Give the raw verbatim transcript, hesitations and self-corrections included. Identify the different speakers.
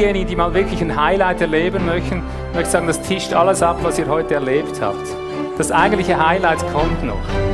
Speaker 1: diejenigen, die mal wirklich ein Highlight erleben möchten, möchte ich sagen, das tischt alles ab, was ihr heute erlebt habt. Das eigentliche Highlight kommt noch.